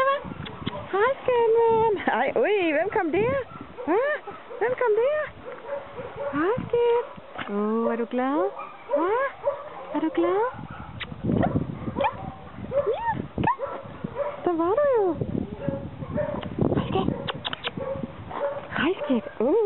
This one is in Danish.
Emma. Hej, skat. Ej, hvem kom der? Hva? Hvem kom der? Hej, skat. Er du glad? Hva? Er du glad? Ja, der var du jo. Hej, skat. Hej, skat.